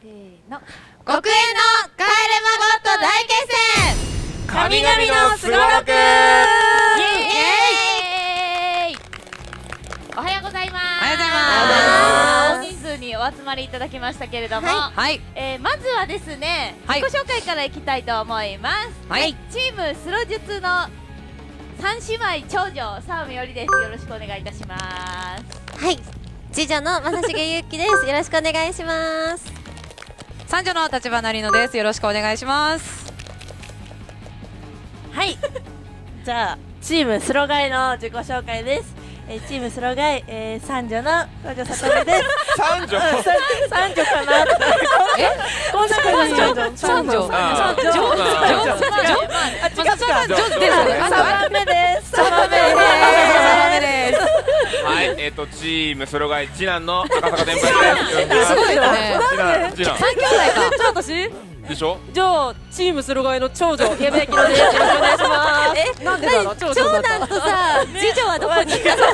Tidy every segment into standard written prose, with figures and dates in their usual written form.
せーの。 極限の帰れマゴット大決戦神々のすごろく。 イエーイ。おはようございます。 おはようござい大人数にお集まりいただきましたけれども、 はい、 まずはですね、 はい自己紹介からいきたいと思います。 はい、 チームスロ術の三姉妹長女澤美よりです。よろしくお願いいたします。 はい、次女の正重ゆうきです。よろしくお願いします。 三女の立花里乃です。よろしくお願いします。 はい。じゃあチームスロガイの自己紹介です。チームスロガイ、三女の長女さとみです。 三女。 三女かな。こんな感じ。 三女。三女。 三番目です。 三番目です。 はい、チームスロガイ次男の赤坂天杯です。 すごいよね。 次男。 三兄弟か。 じゃあ私。 でしょ。 じゃあチームスロガイの長女矢部明乃です。よろしくお願いします。なんでだろう。長長男とさ、次女はどこにいたの？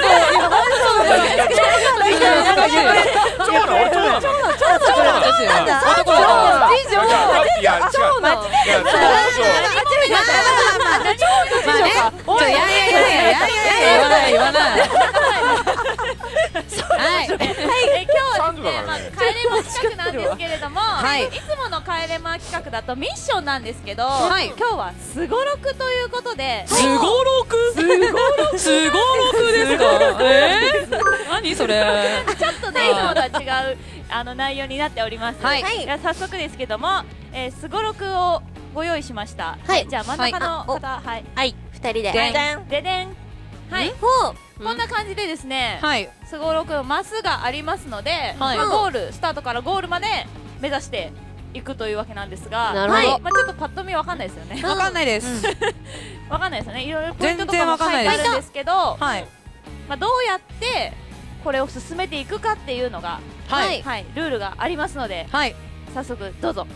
帰れま企画なんですけれども、いつもの帰れま企画だとミッションなんですけど、今日はすごろくということで。 すごろく？すごろくですか？何それ？ ちょっとね、いつもとは違う内容になっております。早速ですけども、すごろくをご用意しました。じゃあ真ん中の方、はい、 二人で。 ででん。はい。こんな感じでですね、すごろくのマスがありますので、ゴールスタートからゴールまで目指していくというわけなんですが、ちょっとパッと見わかんないですよね。 わかんないです。 わかんないですよね。いろいろポイントとかも書いてあるんですけど、どうやってこれを進めていくかっていうのが、ルールがありますので、早速どうぞ。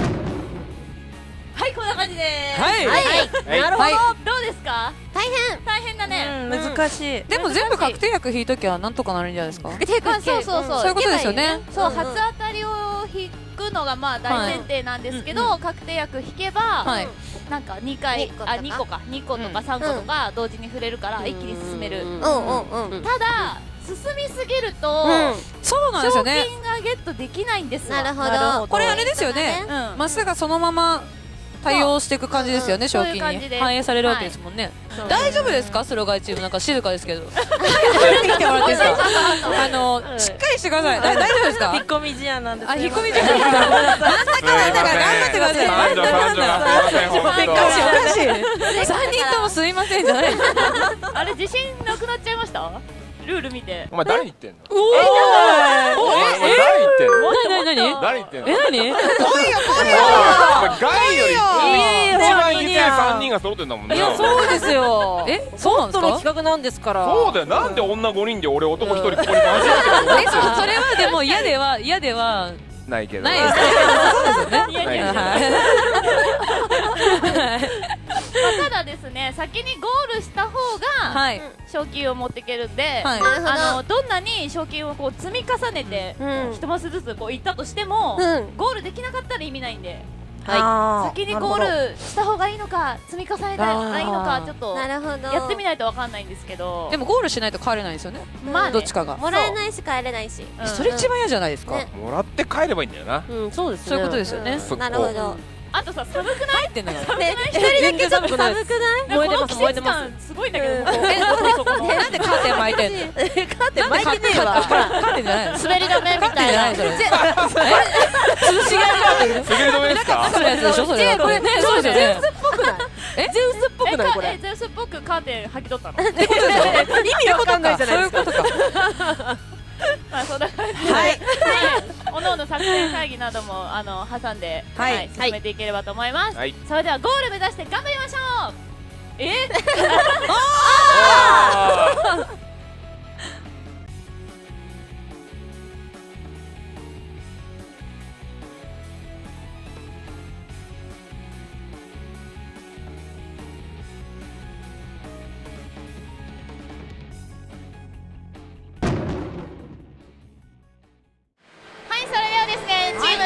はい、こんな感じです。なるほど。どうですか？大変だね。 難しい。 でも全部確定薬引いときはなんとかなるんじゃないですか？ そういうことですよね。 そう、初当たりを引くのがまあ大前提なんですけど、確定薬引けばなんか2回、2個とか3個とか同時に触れるから一気に進める。ただ進みすぎるとそうなんですよね。 賞金がゲットできないんです。 なるほど。 これあれですよね。マスがそのまま対応していく感じですよね。賞金に反映されるわけですもんね。大丈夫ですか？スロガイチームなんか静かですけど。来てもらっていいですか？しっかりしてください。大丈夫ですか？ 引っ込み思案なんです。 引っ込み思案。なんだか頑張ってください。おかしい。3人ともすいませんじゃない。 あれ自信なくなっちゃいました？ルール見て。 お前誰言ってんの？ おお。 誰言ってんの？ 何？ 来いよ。ガイより一番言いたい3人が揃ってんだもんね。 いや、そうですよ。 そうなんですか？ 企画なんですから。 そうだよ。なんで女5人で俺男1人ここに回してるの？ それはでも嫌ではないけど。 ないですね。そうですよね。 ただですね、先にゴールした方が賞金を持っていけるんで、どんなに賞金をこう積み重ねて一マスずつこういったとしても、ゴールできなかったら意味ないんで、先にゴールした方がいいのか積み重ねたらいいのか、ちょっとやってみないとわかんないんですけど。 でもゴールしないと帰れないですよね。どっちかがもらえないし帰れないし、 それ一番嫌じゃないですか？ もらって帰ればいいんだよな。 そうです。 そういうことですよね。 なるほど。 あとさ、寒くない？ ってんのよ。 一人だけちょっと寒くない？ 燃えてます、燃えてます。 すごいんだけど。 なんでカーテン巻いてんの？ カーテン巻いてねえわ。 カーテンじゃないの？ 滑り止めみたいな。 それ。 滑り止めですか？ それやつでしょそれ。これね、そうですよね。 ゼウスっぽくない？ゼウスっぽくないこれ？ ゼウスっぽくカーテン履き取ったの？ 意味わかんないじゃないですか。 そういうことか。 まあそんな感じで、おのおの作戦会議なども挟んで進めていければと思います。それではゴール目指して頑張りましょう。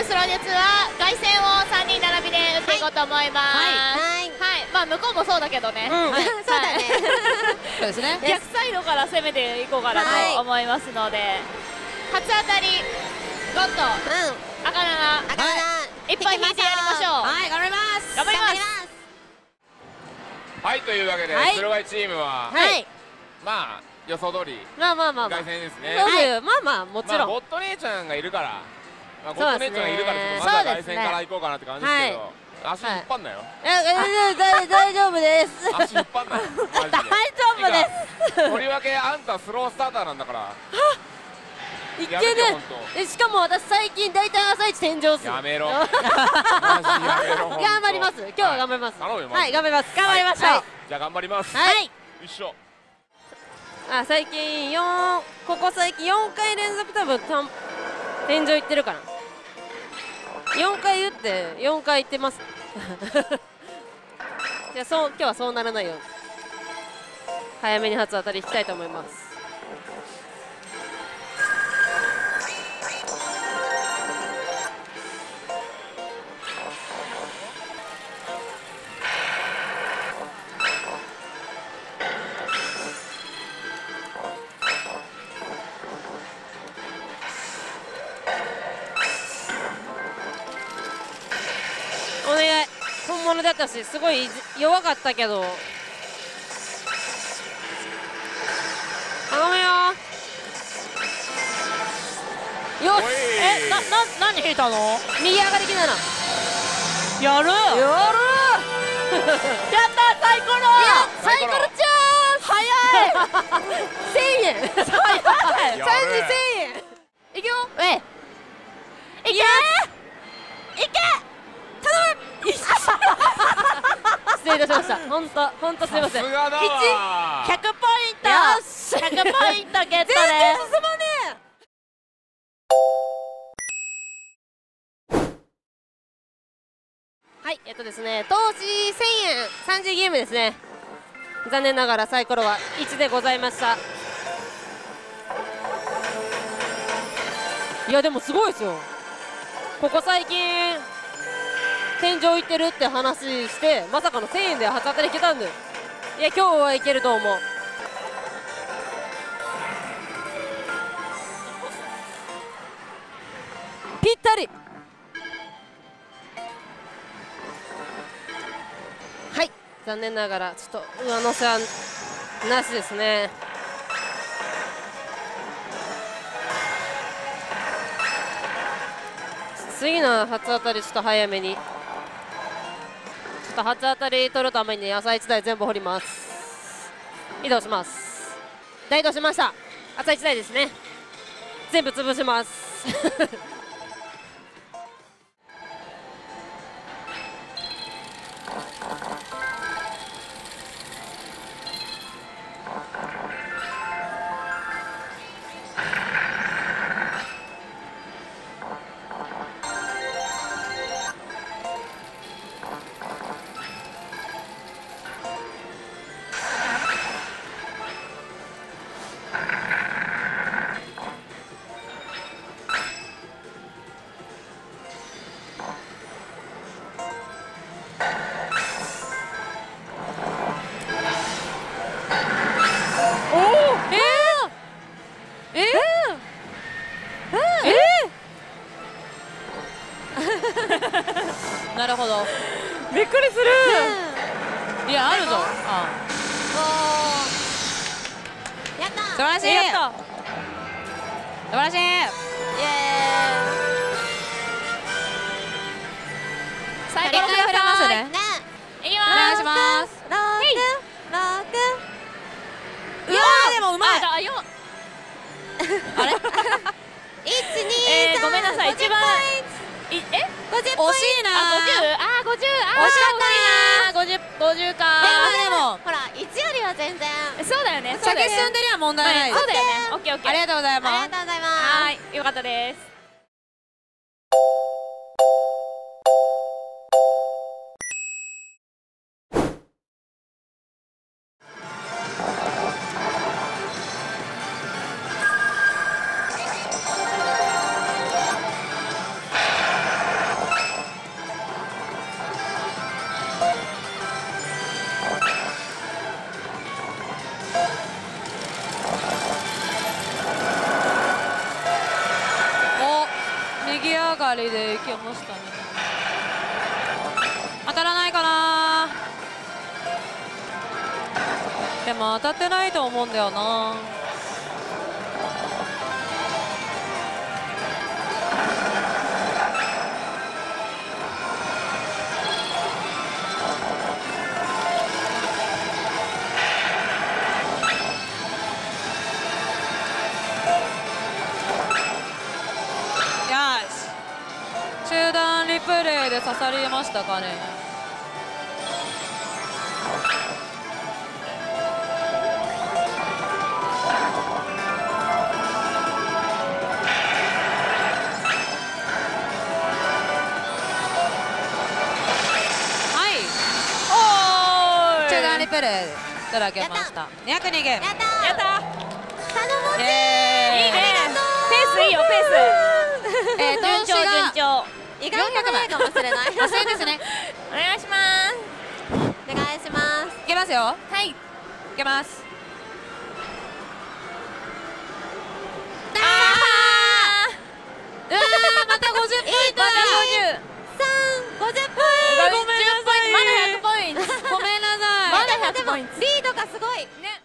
ムスロ月は凱旋を3人並びで打っていこうと思います。はい、まあ向こうもそうだけどね。 そうだね。 そうですね。 逆サイドから攻めていこうかなと思いますので、初当たりゴッド赤7いっぱい引いてやりましょう。 はい、頑張ります。 頑張ります。 はい、というわけでスロガイチームはまあ予想通り凱旋ですね。 まあもちろんゴッド姉ちゃんがいるから、ゴッド姉ちゃんがいるからまずは凱旋から行こうかなって感じですけど、足引っ張んなよ。 大丈夫です。 足引っ張んなよ。 大丈夫です。 とりわけあんたスロースターターなんだから。 いける。しかも私最近大体朝一天井っす。 やめろ。マジやめろ。 頑張ります。今日は頑張ります。 頼むよ。 はい頑張ります。頑張りましょう。 じゃあ頑張ります。 はい。 一緒。 最近ここ最近4回連続多分天井行ってるかな。4回打って4回行ってます。じゃあ今日はそうならないように早めに初当たりいきたいと思います。お願い、本物だったしすごい弱かったけど頼むよ。よし。 何引いたの？ 右上がりきならやるやったサイコロ。 サイコロちゃん早い。1000円。早い。3000円。いくよ。いけ。失礼いたしました。本当すみません。100ポイント。よし。100ポイントゲットです。全然進まねえ。はい、ですね、投資1000円30ゲームですね。残念ながらサイコロは1でございました。いやでもすごいですよ。ここ最近天井行ってるって話してまさかの1000円で初当たりいけたんで、いや今日はいけると思う。ぴったり。はい、残念ながらちょっと上乗せはなしですね。次の初当たりちょっと早めに、ちょっと初当たり取るために朝1台全部掘ります。移動します。大移動しました。朝1台ですね。全部潰します。 なるほど。 びっくりする。 いやあるぞ。 やった。 素晴らしい。素晴らしい。イエーイ。 最高の振れますね。いきます。 お願いします。うわーでもうまい。 あれ？ごめんなさい。一番惜しいな。 惜しかったな。50か。 でもほら1よりは全然。 そうだよね。 先進んでりゃ問題ない。 そうだよね。オッケーオッケー。 ありがとうございます。 ありがとうございます。 はい、よかったです。 は逃げ上がりでいけましたね。当たらないかな。でも当たってないと思うんだよな。中段リプレイで刺さりましたかね。はい、おーい、中段リプレイいただけました。202ゲーム。やったー、 頼もしい。いいね、ペースいいよ、ペース。順調順調。 意外と早いかもしれない。 遅いですね。 お願いします。 お願いします。 いけますよ。 はい。いけます。また50ポイントだ。 50ポイント。 ごめんなさい。まだ100ポイント。 ごめんなさい。 まだ100ポイント。 リードがすごい。 ね。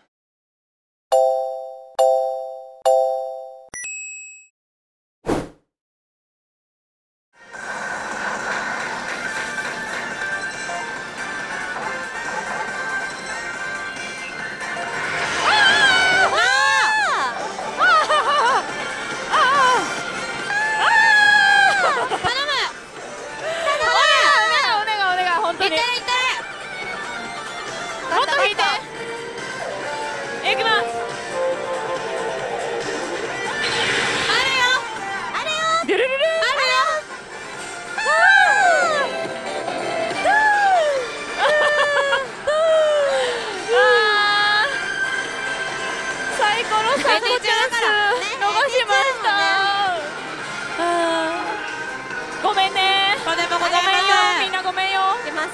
ごめんね。ごめんよ、みんなごめんよ。 行きましょう。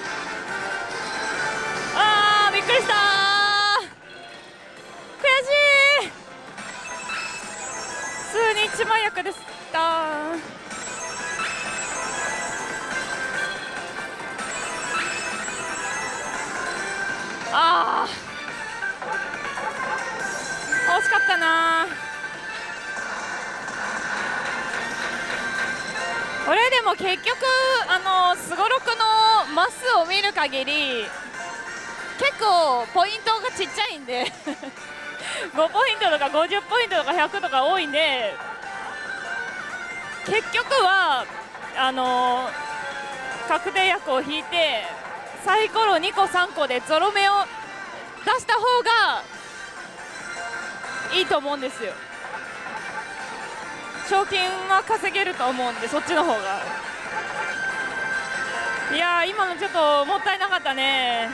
あー、びっくりしたー。悔しい。普通に一番役でしたー。あー、惜しかったなー。これでも結局すごろくのマスを見る限り結構ポイントがちっちゃいんで5ポイントとか50ポイントとか100とか多いんで、結局は確定役を引いてサイコロ2個3個でゾロ目を出した方がいいと思うんですよ。賞金は稼げると思うんで、そっちの方が。いやー、今のちょっともったいなかったね。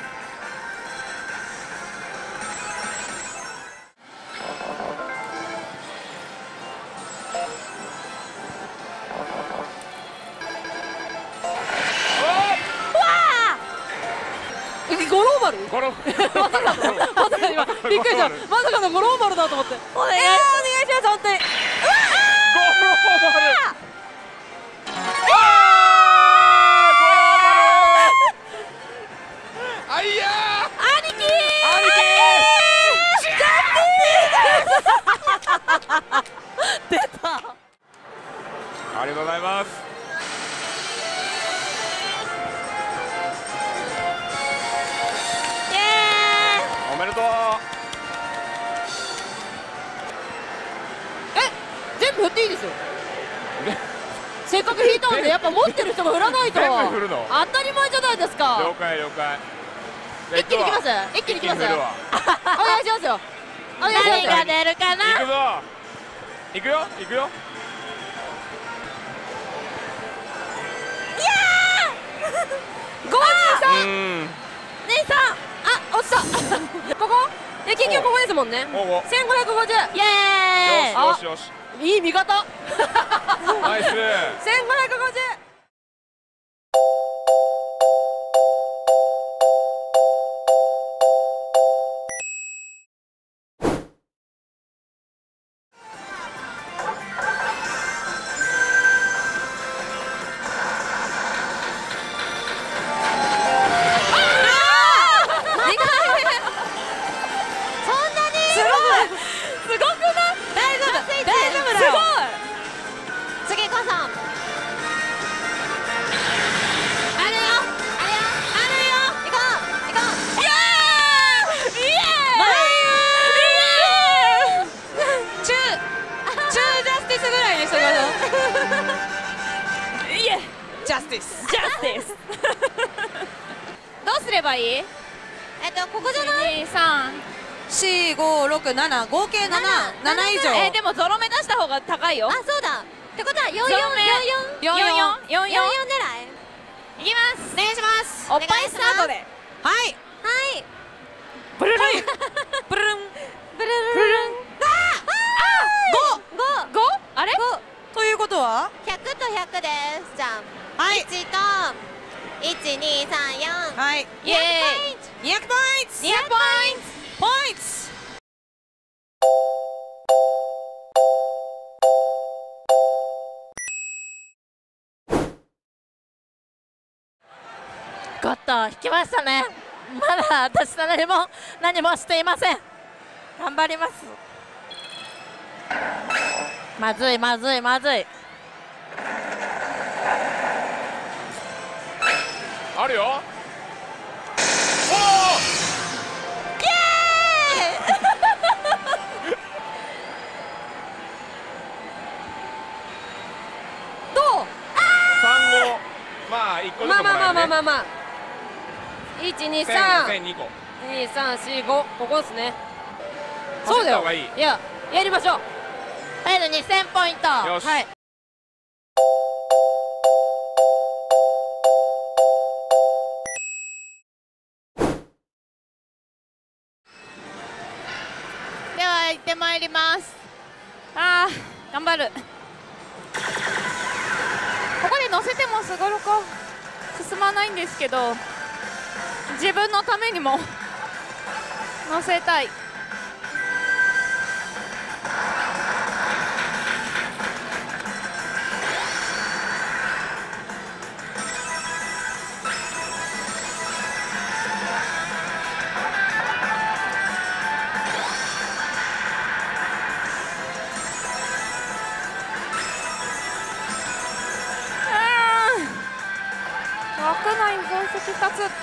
ゴローバル？ ゴロまさかの今びっくりした。まさかのゴローバルだと思って。お願いします本当に。 あいや兄貴出た。 ありがとうございます。おめでとう。 全部振っていいですよ。せっかく引いたんでやっぱ持ってる人が振らないと全部振るの当たり前じゃないですか。 了解了解。 一気にいきます。一気にいきます。お願いしますよ。お願いします。 何が出るかな。 行くぞ。行くよ行くよ。 53。姉さん、あ、落ちた。ここ？結局ここですもんね。1550。イエーイ。 よしよしよし。 いい味方。 ナイス。1550。 ティス。 ジャスティス。どうすればいい？ ここじゃない？ 4、5、6、7、合計7以上。 でもゾロ目出した方が高いよ。 あ、そうだ。ってことは44、44、 44、44、44狙い。いきます。 お願いします。 おっぱいスタートで。 はい。ブルルン。ブルルン。 ブルルン。 5。あれ？ ということは 100と100です。じゃあ、 はい。 1と1、2、3、4。 はい。 イエーイ。 200ポイント。 200ポイント。 ポイント。 ゴッド引きましたね。まだ私は何もしていません。頑張ります。まずいまずいまずい。 あるよ。おお。 イエーイ。どう？ 3、5。まあ1個ずつもらえるね。 まあ。1、2、3、 2個。 2、3、4、5、ここですね。 そうだよ。 いや、やりましょう。はい、2000ポイント。 よし。 はい。 では行ってまいります。頑張る。ここで乗せてもすごろく進まないんですけど、自分のためにも乗せたい。枠内分析2つ。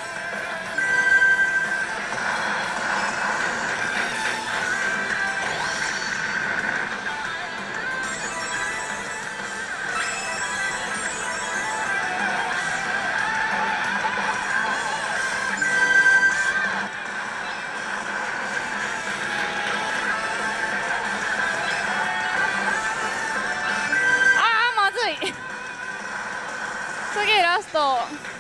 まずい。次ラスト。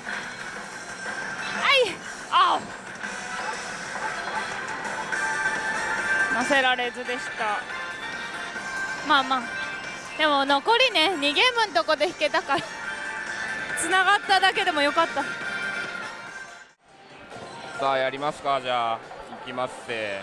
乗せられずでした。まあでも残りね2ゲームのとこで引けたからつながっただけでもよかった。 さあやりますか。じゃあいきますせ。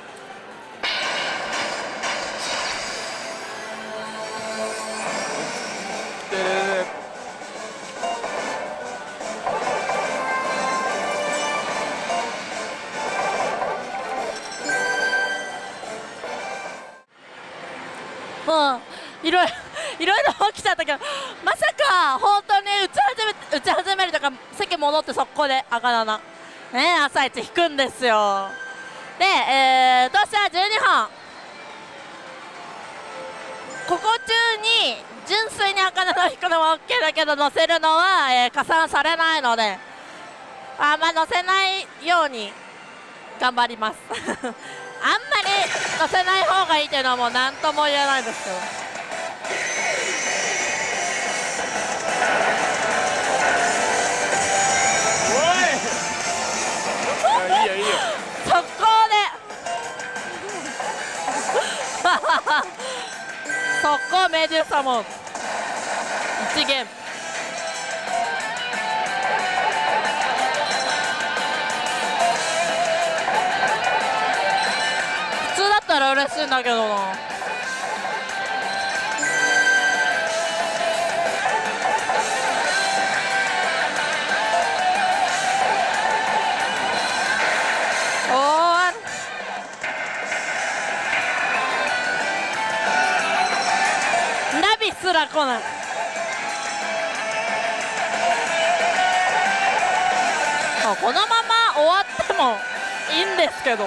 もういろいろ起きちゃったけど、まさか本当に打ち始めるとか席戻って速攻で赤7ね、朝一引くんですよ。で、どうしたら12本ここ中に純粋に赤7を引くのは OK だけど乗せるのは、加算されないので乗せないように頑張りますあんまり乗せない方がいいというのはもう何とも言えないですけど。 いいよいいよ。 速攻で速攻メデューサモン1ゲーム。普通だったら嬉しいんだけどな。ナビすら来ない。このまま終わってもいいんですけど。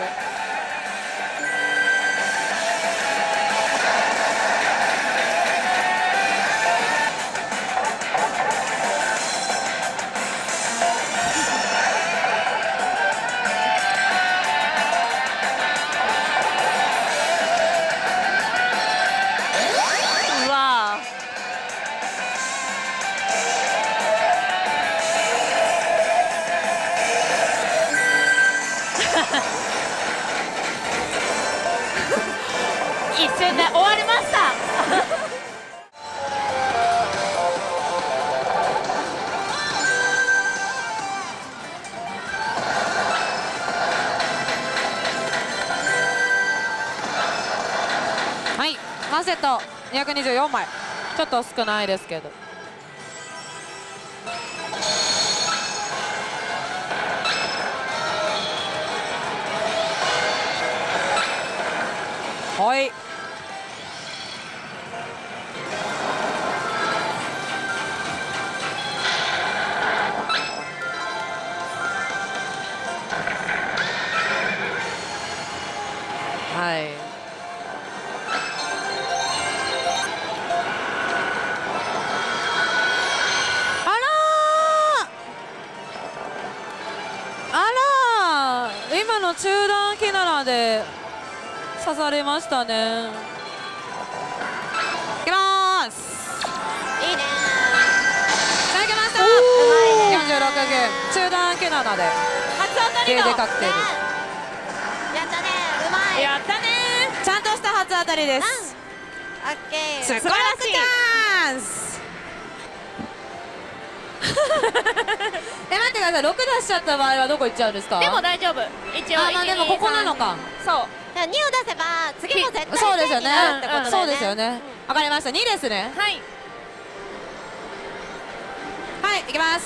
セット224枚、ちょっと少ないですけど。はい。はい。今の中段キナラで刺されましたね。いきまーす。 いいねー。いきました。46ゲーム中段キナラで初当たりだ。 ゲーデカクテル。 やったね、うまい。 やったねちゃんとした初当たりです。 オッケー。 スコラスチャンス。待ってください、6出しちゃった場合はどこ行っちゃうんですか？ でも大丈夫。一応まあでもここなのか。 そう。 2を出せば次も絶対そうですよね。そうですよ。 よね。わかりました。2ですね。 はいはい、行きます。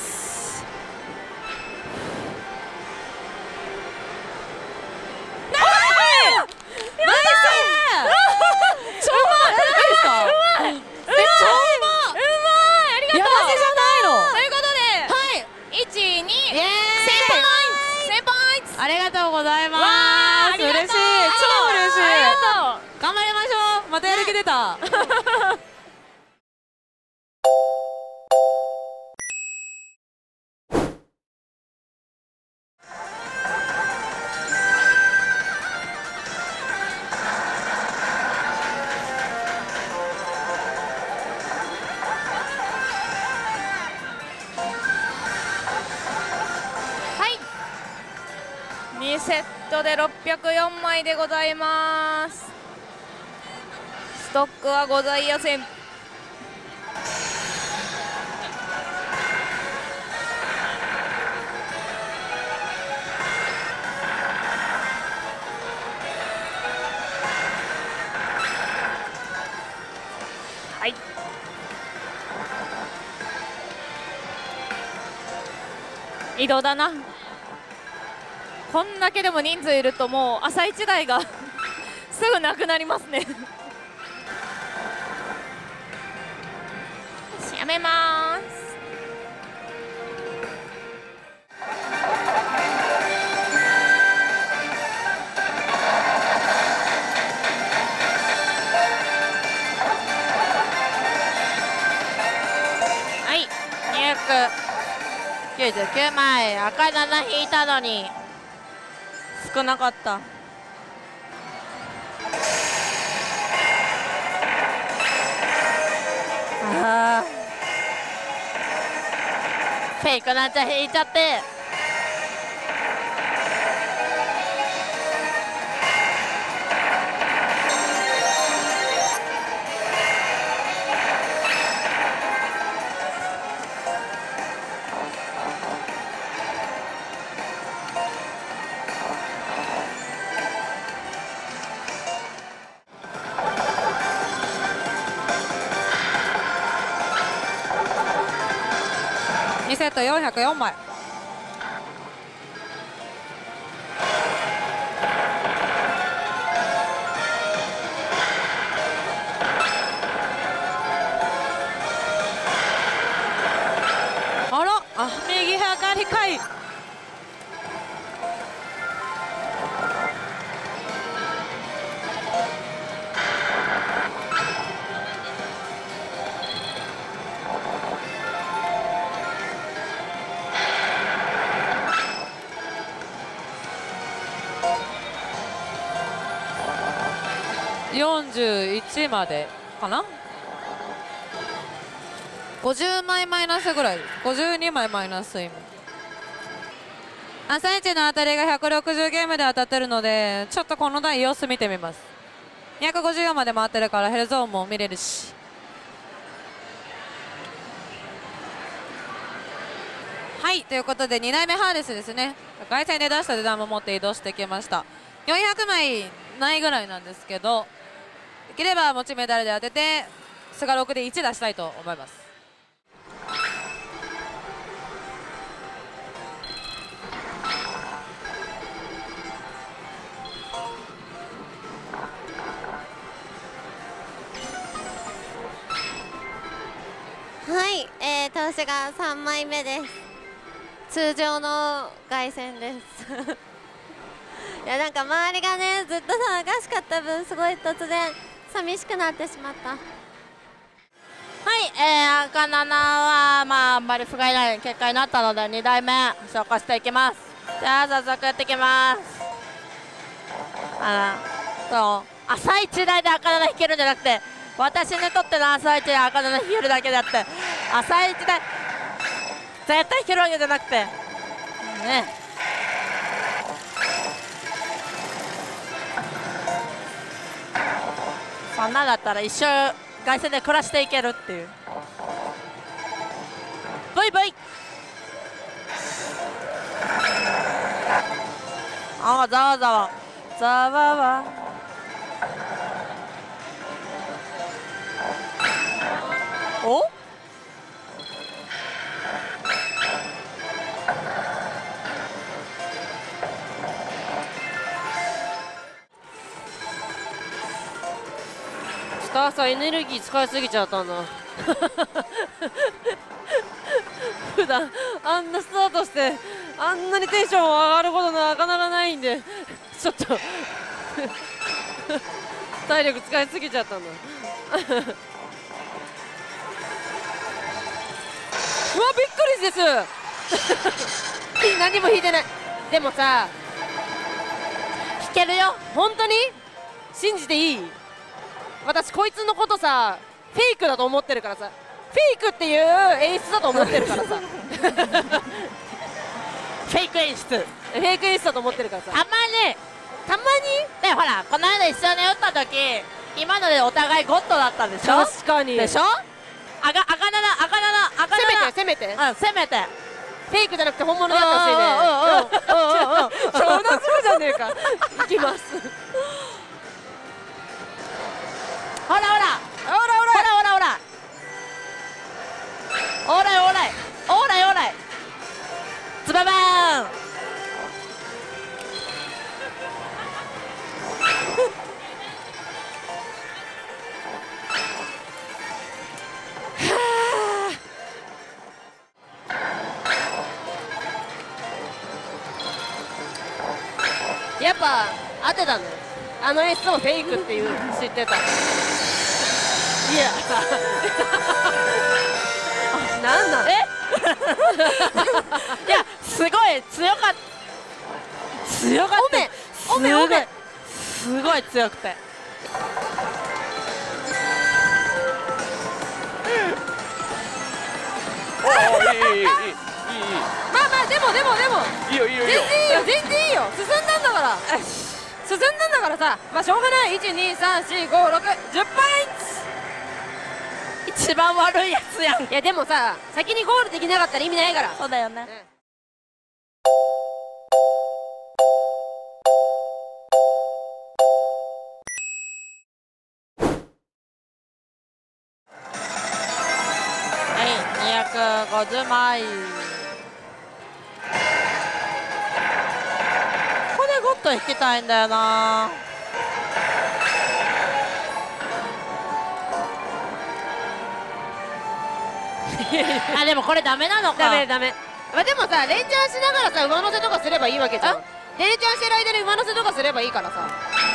ナイス！超うまい！何ですか？超うまい！ ありがとう。 やらせじゃないの。 ということで、 はい。 1、2、1000ポイント。 ありがとうございます。嬉しい。超嬉しい。 ありがとう。 頑張りましょう。またやる気出た。 2セットで604枚でございます。ストックはございません。はい。移動だな。こんだけでも人数いるともう朝一台がすぐなくなりますね。やめます。はい、 299枚、赤7引いたのに少なかった。あーフェイクなんちゃ引いちゃって。 2セット404枚。あら、右上がりかい。41までかな。50枚マイナスぐらいです。52枚マイナス今。朝一の当たりが160ゲームで当たってるので、ちょっとこの台様子見てみます。254まで回ってるからヘルゾーンも見れるし。はい、ということで2台目ハーレスですね。凱旋で出した値段も持って移動してきました。400枚ないぐらいなんですけど、 できれば持ちメダルで当ててスガ6で1出したいと思います。 はい、投手が3枚目です。通常の凱旋ですいや、なんか周りがねずっと騒がしかった分、すごい突然寂しくなってしまった。 はい、赤7はまああんまり不甲斐ない結果になったので2台目消化していきます。じゃあ早速やっていきます。朝一台で赤7引けるんじゃなくて、私にとっての朝一で赤7引けるだけであって、朝一台絶対引けるわけじゃなくてね。そんなだったら一生凱旋で暮らしていけるっていう。ブイブイ。あ、ざわざわざわわ。お？スターさんエネルギー使いすぎちゃったんだ普段あんなスタートしてあんなにテンション上がることなかなかないんでちょっと体力使いすぎちゃったんだうわ、びっくりです何も引いてない。でもさ、引けるよ。本当に信じていい？私こいつのことさフェイクだと思ってるからさ、フェイクっていう演出だと思ってるからさフェイク演出だと思ってるからさ、たまにでほら、この間一緒に打った時今のでお互いゴッドだったでしょ。確かにでしょ。赤7攻めてフェイクじゃなくて本物だったしね。超なすぐじゃねえかいきますほらほらつばばーんやっぱ当てたね。あの演出もフェイクっていう知ってた。いやなんなんいや、すごい強かったすごい強くて、 いいまあでもいいよ全然いいよ。進んだんだからさ、まあしょうがない。1234567ポイント。 一番悪いやつやん。 いやでもさ、先にゴールできなかったら意味ないから。 そうだよね。はい、250枚。ここでゴッド引きたいんだよな。あ、でもこれダメなのか。 ダメ。まあでもさ、連チャンしながらさ馬乗せとかすればいいわけじゃん。連チャンしてる間に馬乗せとかすればいいからさ。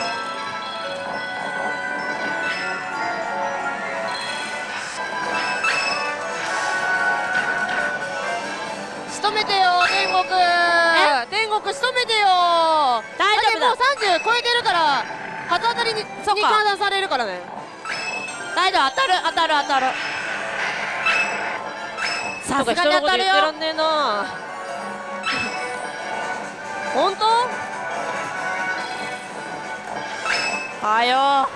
仕留めてよ天国仕留めてよ。 大丈夫だ。 もう30超えてるから初当たりに換算されるからね。 大丈夫、当たるさすがに当たるよ。 本当？ はよ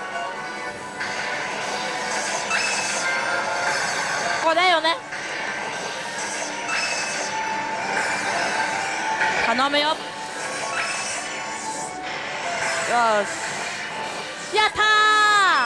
ここだよね。頼むよ。よし、やったー。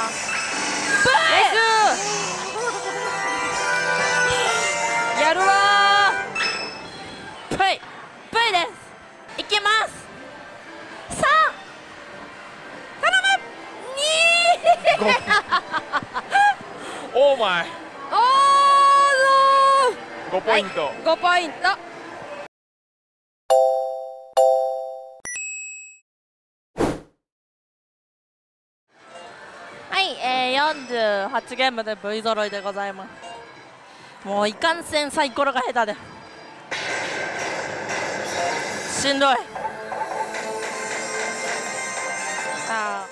5ポイント、はい、 5ポイント。 はい、48ゲームで V 揃いでございます。もういかんせんサイコロが下手でしんどい。あ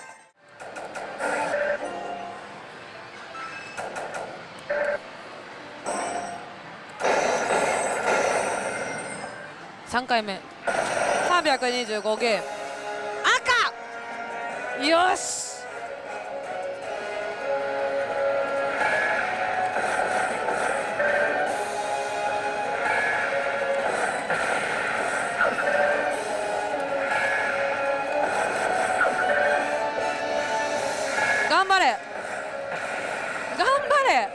3回目325ゲーム赤よし頑張れ頑張れ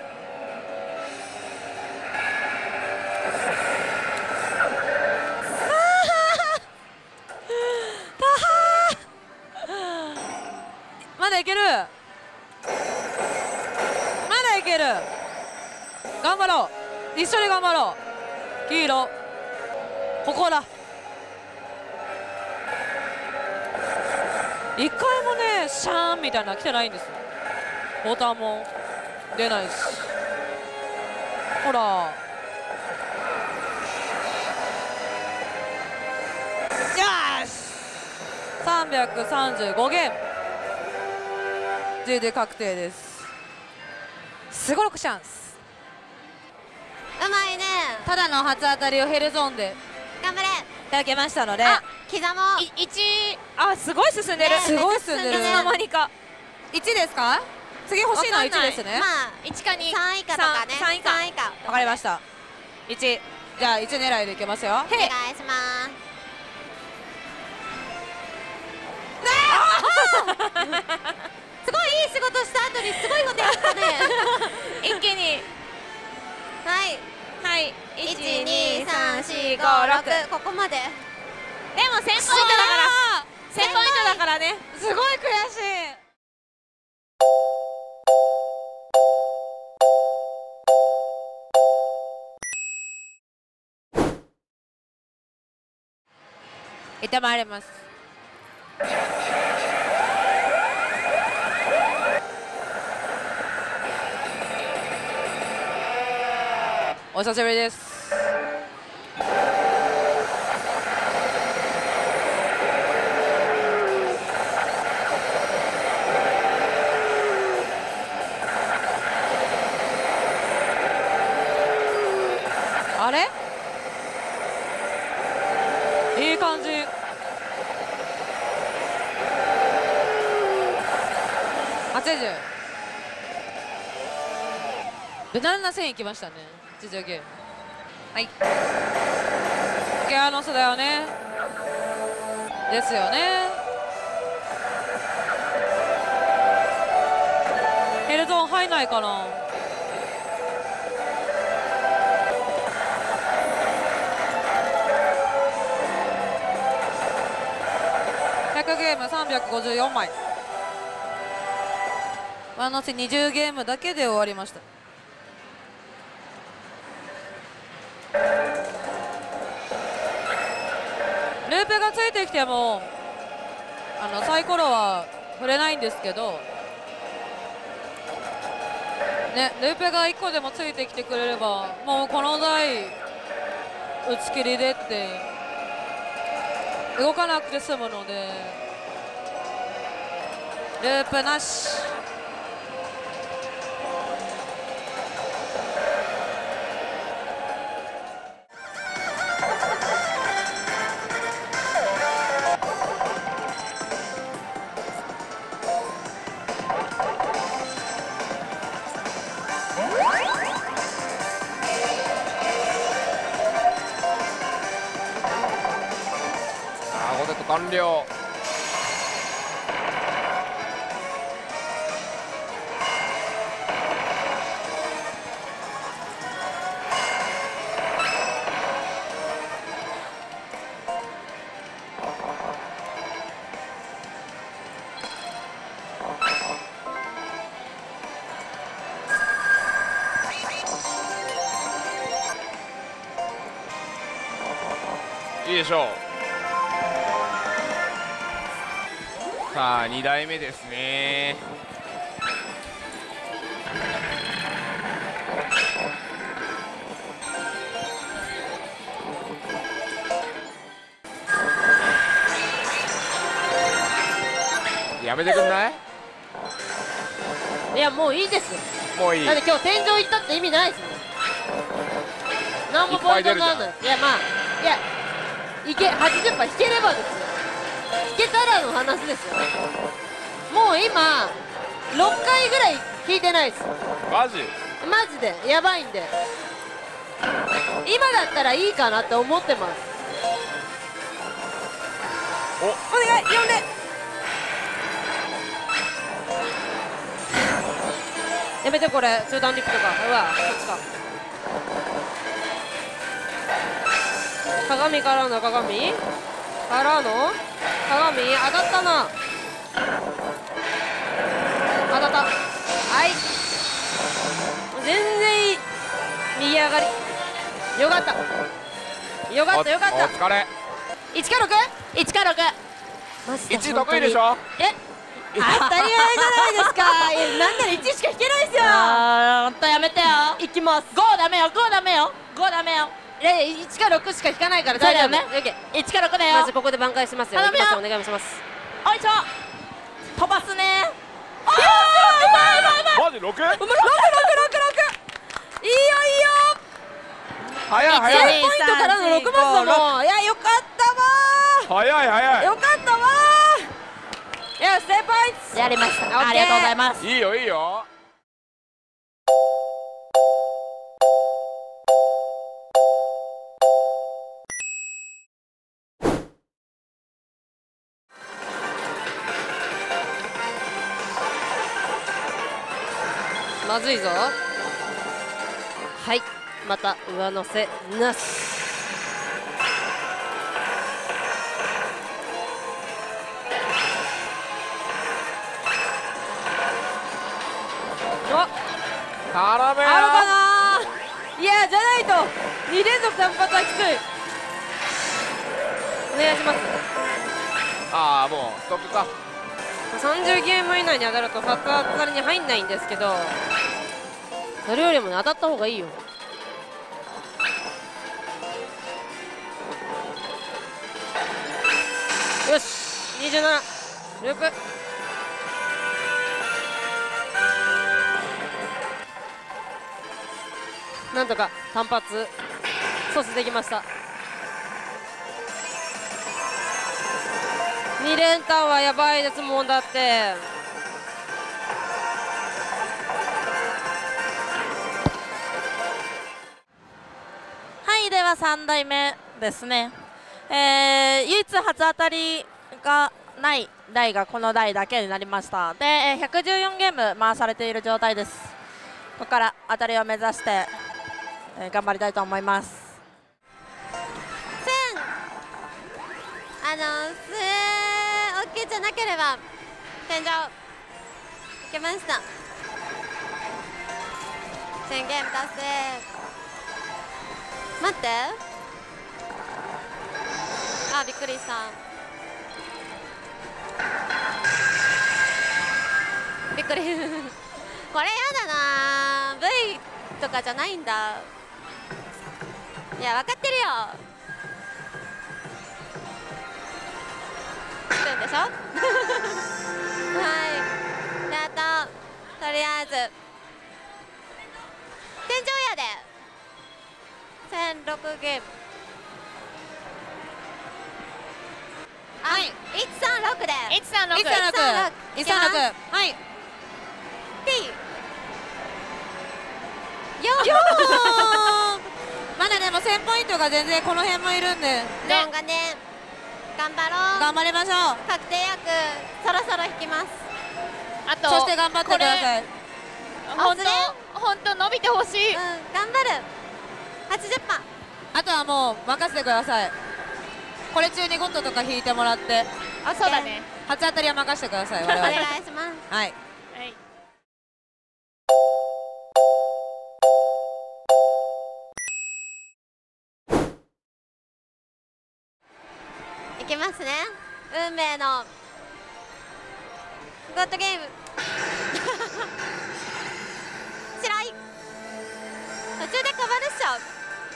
まだいけるまだいける頑張ろう一緒に頑張ろう黄色ここだ一回もねシャーンみたいなの来てないんですよボタンも出ないしほらよし335ゲームGD 確定ですすごろくチャンスうまいねただの初当たりをヘルゾーンで頑張れいただけましたので刻もうあすごい進んでる、 すごい進んでるいつの間にか 1ですか次欲しいのは1ですねまあ1か2 3以下とかね3以下わかりました1じゃあ1狙いでいけますよお願いしますすごいいい仕事した後にすごいことやったね一気にはいはい 12345ここまででも1000ポイントだから1000ポイントだからねすごい悔しい行ってまいりますお久しぶりですあれいい感じ80無難な線いきましたね地上ゲームはいギアノスだよねですよねヘルゾーン入んないかな100ゲーム354枚ワンノス20ゲームだけで終わりましたループがついてきてもサイコロは触れないんですけどねループが1個でもついてきてくれればもうこの台打ち切りでって動かなくて済むのでループなし完了いいでしょう。さあ2台目ですね。やめてくんない？ いやもういいです。 もういい。 だって今日天井行ったって意味ないですもん。何もポイントにならない。いやまあいやいけ80%引ければですよ。引けたらの話ですよ。もう今6回ぐらい引いてないです。 マジでやばいんで、今だったらいいかなって思ってます。 お願い、呼んで。 やめてこれ、中段リップとか。うわ、こっちか。鏡からの鏡からの鏡、当たったな。当たった。はい、全然いい。右上がりよかった。よかったよかった。 お疲れ。 1か 6？1 か 6。マジで 1得意でしょ。 当たり前じゃないですか。なんなら1しか引けないですよ。ほんとやめてよ。いきます。5ダメよ、5ダメよ、5ダメよ。いやいや、1か6しか引かないから大丈夫。1か6だよ。まずここで挽回しますよ。お願いします。 おいしょ、飛ばすね。 マジ 6？ 6、6、6、6。 いいよいいよ。 早い早い。 1ポイントからの6マスだもん。いやよかったわ。 早い早い。 よかったわ。いや、ステップポイントやりました。ありがとうございます。 いいよいいよ。 まずいぞ。はい、また上乗せなし。 絡めあるかな。いや、じゃないと2連続単発はきつい。お願いします。 ああ、もうストップか。 30ゲーム以内に当たると2つ当たりに入んないんですけど、それよりも、ね、当たった方がいいよ。よし、27ループ。なんとか単発阻止できました。2連単はやばいですもん。だってはい、では3台目ですね。唯一初当たりがない台がこの台だけになりました。で、114ゲーム回されている状態です。ここから当たりを目指して、頑張りたいと思います。 OK じゃなければ天井いけました。1000ゲーム達成。待って、あ、びっくりした。びっくりこれやだな。 V とかじゃないんだ。いや、分かってるよ。つくんでしょはい。で、あととりあえず天井やで1006ゲーム。はい、136で 136 136はい。 T 4 まだでも1000ポイントが全然この辺もいるんで、 4がね、頑張ろう。 頑張りましょう。 確定薬そろそろ引きます。 あとそして頑張ってください。 本当伸びてほしい。 うん、頑張る。80%。 あとはもう任せてください。これ中にゴッドとか引いてもらって、 あ、そうだね。 初当たりは任せてください。我お 々 願いします。 はい。 はい。 いきますね。運命のゴッドゲーム白い途中でカバルッショ。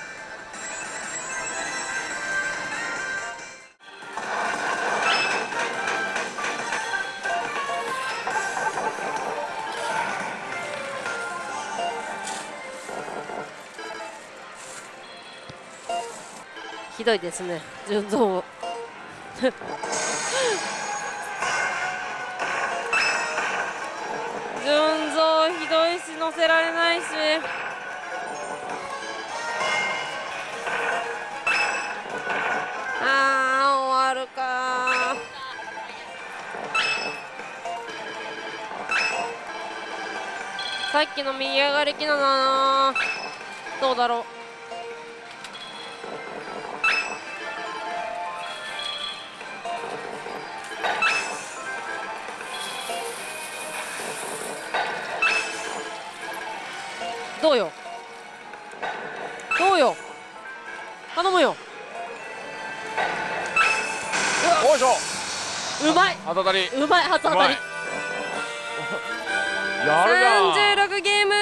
ひどいですね、順ゾーンを順ゾひどいし乗せられないし、終わるか。さっきの右上がりきなのな、どうだろう。どうよどうよ頼むよ。 よいしょ、 うまい当たり、 うまい、初当たり。 やるな。 36ゲーム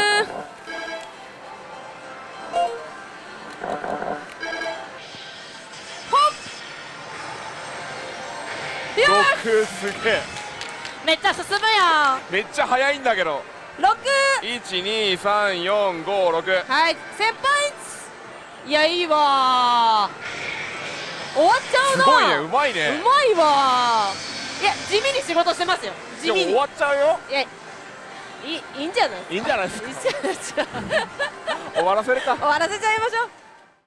6、すげえ、 めっちゃ進むやん。 めっちゃ速いんだけど。 6。 12345 6。 はい先輩、いやいいわー、終わっちゃうな。 すごいね、うまいね。 うまいわー。いや地味に仕事してますよ、地味に。 終わっちゃうよ。 いやいいんじゃない。 いいんじゃないですか。 いいんじゃないですか終わらせるか。 終わらせちゃいましょう。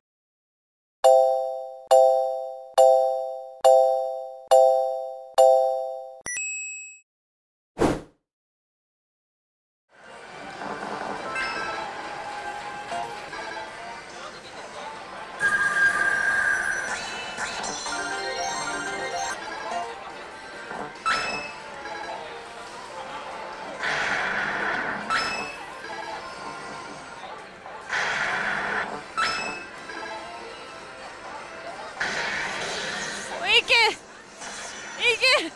いけいけ。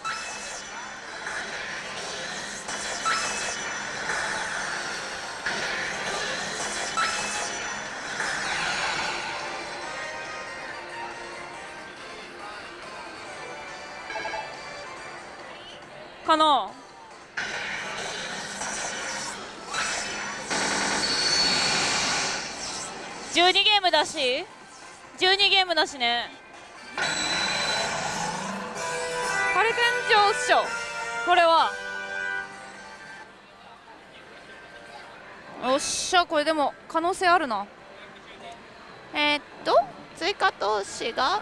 かな。12ゲームだし12ゲームだしね。回転上っしょこれは。よっしゃ、これでも可能性あるな。追加投資が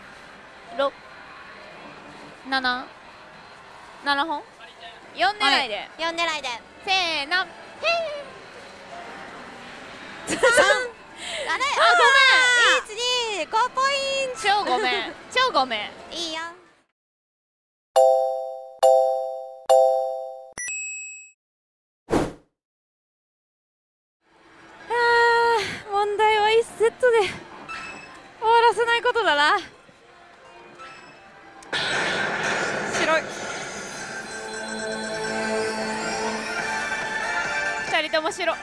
7本4狙いで、 4狙いでせーの、へー 3あれ、ごめん、1、2、5ポイント。 超ごめん超ごめん。 いいよ。 問題は1セットで終わらせないことだな。白い。2人とも白。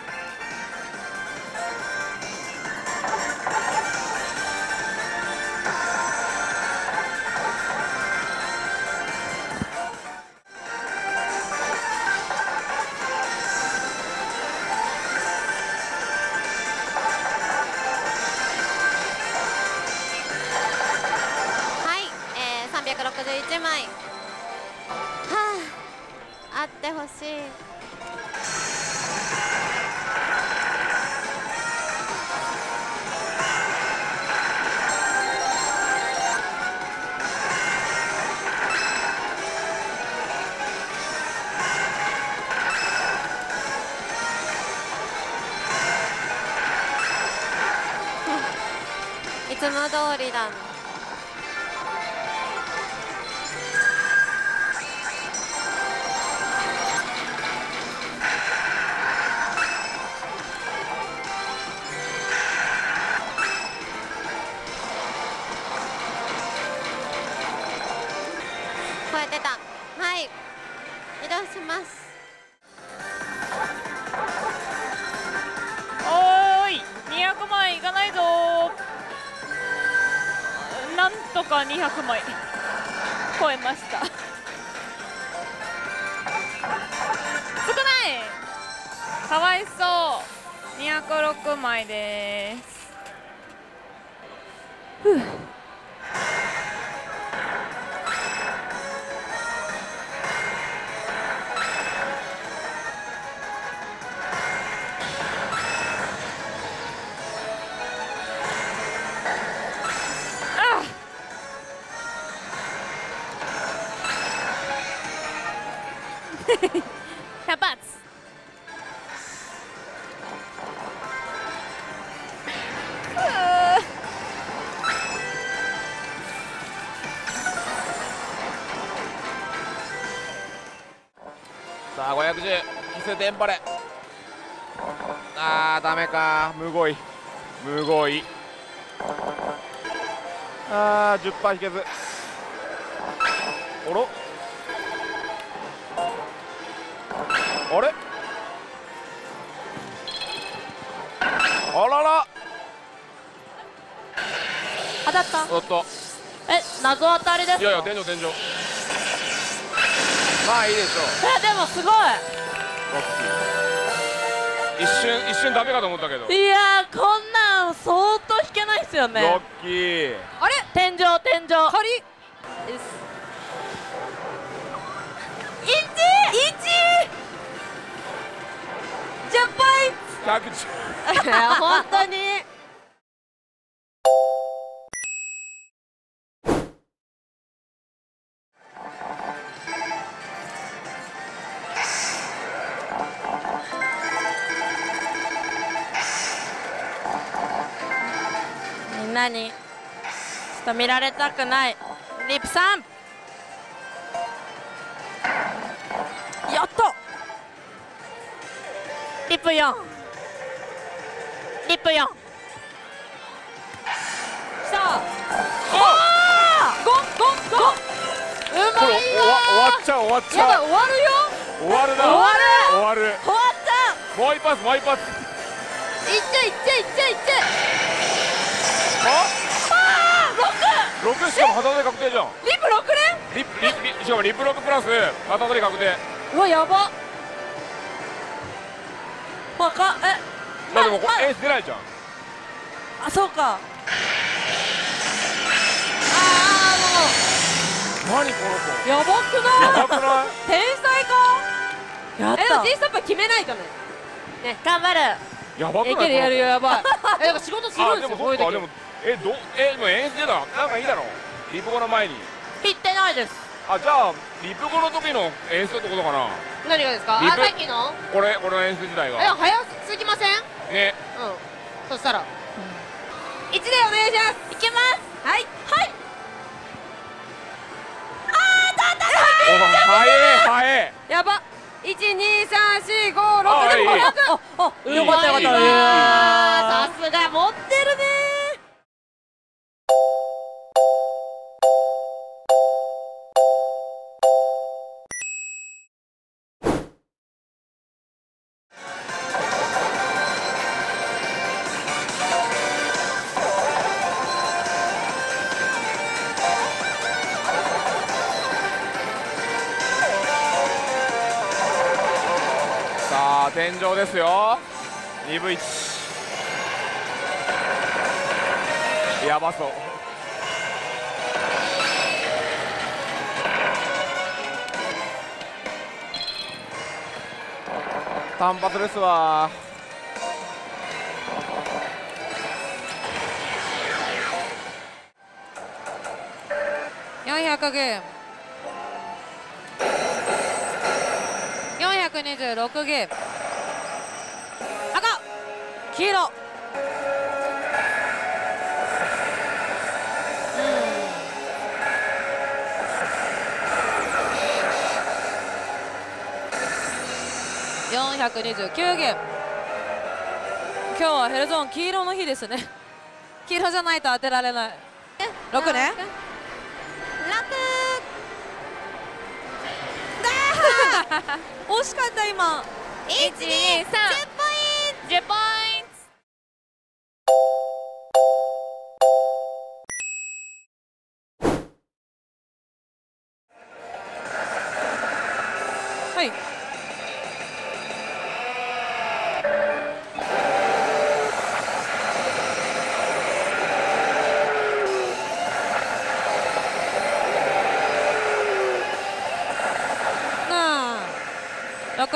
361枚。はあ、あってほしい。いつも通りだ。 ないいかないぞ。なんとか200枚超えました。少ない。かわいそう。206枚です。ふう。100発。 さあ510キステンパレ。あーダメか。むごいむごい。あー 10% 引けず。おろあれあらら当たった。 おっと謎当たりですか。 いやいや天井天井。まあいいでしょう。 でもすごい。 一瞬ダメかと思ったけど。 いやこんなん相当引けないですよね。 ロッキー。 あれ天井天井。仮。110。本当に。みんなにちょっと見られたくない。リップさんやった。リップ4。リップ4。さあ。ゴンゴンゴン。うまいわ。 終わっちゃう終わっちゃう。 やばい終わるよ。 終わるな。 終わる。 終わる。 終わった。 もう一発もう一発。 いっちゃいっちゃいっちゃいっちゃい。 6しかも旗取り確定じゃん。 リップ6連。 しかもリップ6プラス旗取り確定。 うわやば。まあでもエース出ないじゃん。 あそうか。 何この子。 やばくない。 やばくない。 天才か。やった。でも G ストップは決めないとね。ね頑張る。 やばくない。 いけるやるよやばい。なんか仕事するんですよ。 でもでももうエース出たなんかいいだろ。リップ5の前に。 切ってないです。 あじゃあリップ5の時のエースってことかな。 何がですか。さっきの。 これのエース自体が。 早すぎません。 ね。 そしたら。1でお願いします。いけます。はいはい。 早い。 やば。1、2、3、4、5、6でも500。よかったよかった。さすが持ってるね。 天井ですよ。2分1。やばそう。単発ですわ。 400ゲーム。426ゲーム。赤黄色。429ゲーム。今日はヘルゾーン黄色の日ですね。黄色じゃないと当てられない。6ね。惜しかった今。 1、2、3、10ポイント。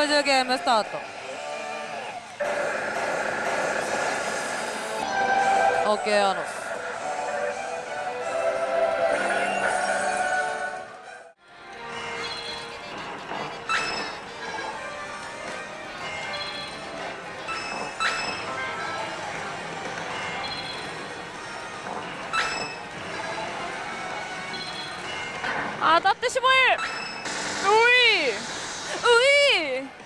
60ゲームスタート。オッケーアノス。 当たってしまえ。ういうい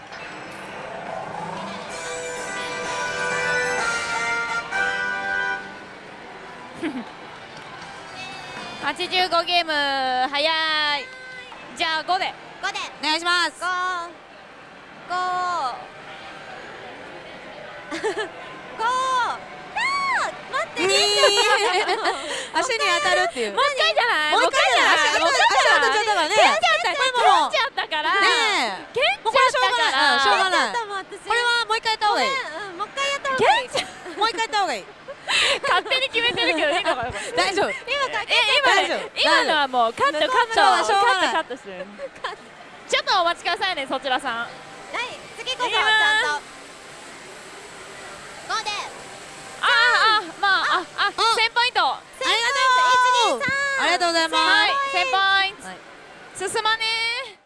85ゲーム早い。じゃあ5でお願いします。 待って、 足に当たるっていう。 もう一回じゃない。 もう一回じゃない。足当たっちゃったからね。蹴っちゃったから。 ねえ。もうこれしょうがない。しょうがない。これはもう一回やった方がいい。 もう一回やった方がいい。 もう一回やった方がいい。 勝手に決めてるけどいいのかな。 大丈夫。 今のはもうカットする。ちょっとお待ちくださいね、そちらさん。 はい、次こそちゃんと5で。 1000ポイント。 ありがとうございます。 はい、1000ポイント。進まねー。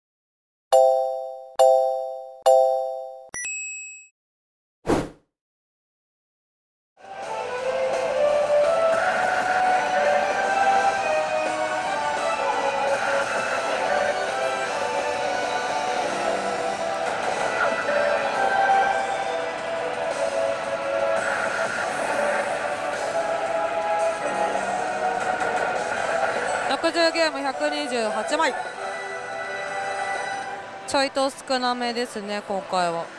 60ゲーム128枚。ちょいと少なめですね今回は。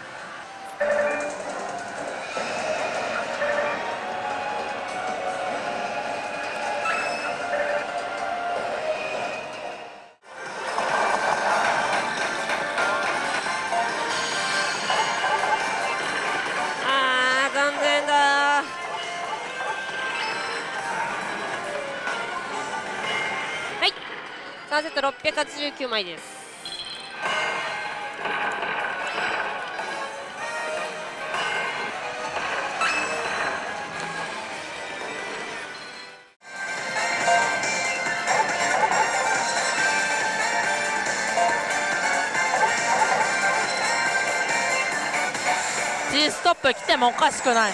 残念だ。3セット689枚です。G ストップ来てもおかしくない。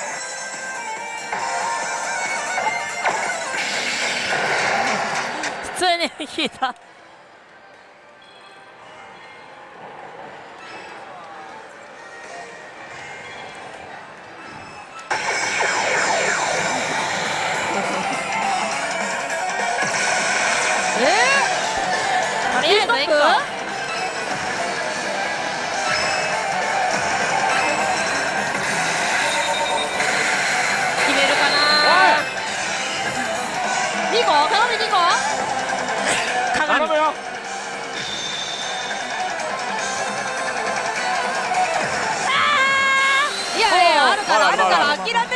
普通に引いた。とりあえず1個決めるかな。2個頼み2個頼むよ。 いやいや、あるから諦めんな。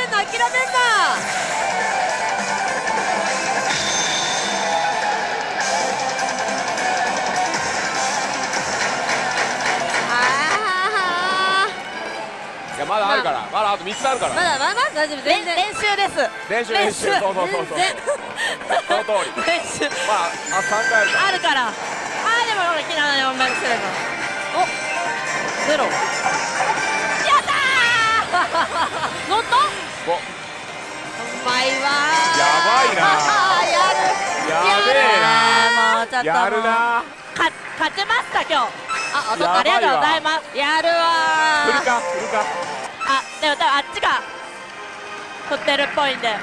いやまだあるから、まだあと3つあるから。 まだ大丈夫。全然練習です。 練習。そうその通り。 練習まあ3回あるから。でも俺キラの4面すればゼロ。やったー。乗った。 5。 うまいわー。 やばいな。やべえな。 もうちょっとやるな。 勝ちました今日。ありがとうございます。やるわー。 振るか。 でも多分あっちが振ってるっぽいんで。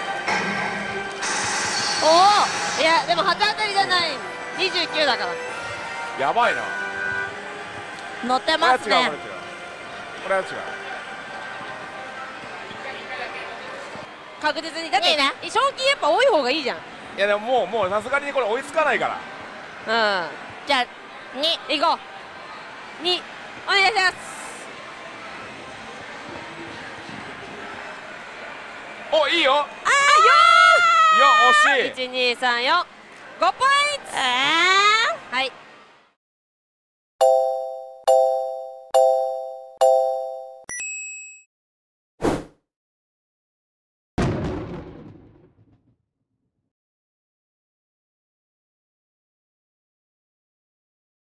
いやでも8当たりじゃない。29だからやばいな。 乗ってますね。 これは違う。 確実に。だって賞金やっぱ多い方がいいじゃん。 いやでももうさすがにこれ追いつかないから。 じゃあ2行こう。2お願いします。 お、いいよ。惜しい。 1、2、3、4、5ポイント。はい。